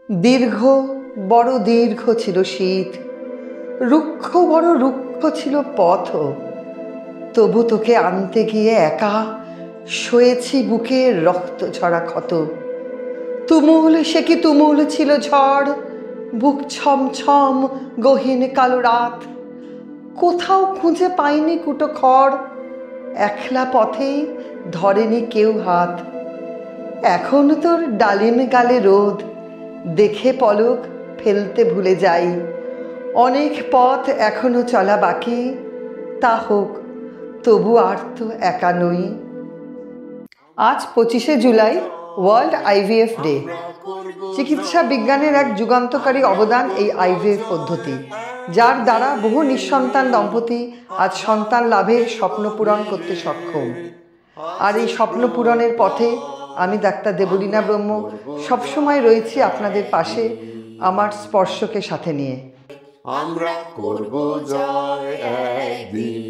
দীর্ঘ, বড় দীর্ঘ ছিল শীত, রুক্ষ বড় রুক্ষ ছিল পথ। তবু তোকে আনতে গিয়ে একা সয়েছি বুকে রক্ত ঝরা ক্ষত। তুমুল সে কি তুমুল ছিল ঝড়, বুক ছমছম গহীন কালো রাত। কোথাও খুঁজে পাইনি কুটো খড়, একলা পথেই ধরেনি কেউ হাত। এখন তোর ডালিম গালে রোদ, দেখে পলক ফেলতে ভুলে যাই। অনেক পথ এখনো চলা বাকি, তা হোক তবু আর তো একা নই। আজ 25শে জুলাই, ওয়ার্ল্ড আইভিএফ ডে। চিকিৎসা বিজ্ঞানের এক যুগান্তকারী অবদান এই আইভিএফ পদ্ধতি, যার দ্বারা বহু নিঃসন্তান দম্পতি আজ সন্তান লাভের স্বপ্ন পূরণ করতে সক্ষম। আর এই স্বপ্ন পূরণের পথে আমি ডাক্তার দেবলীনা ব্রহ্ম সবসময় রয়েছি আপনাদের পাশে, আমার স্পর্শকে সাথে নিয়ে। আমরা করব জয় একদিন।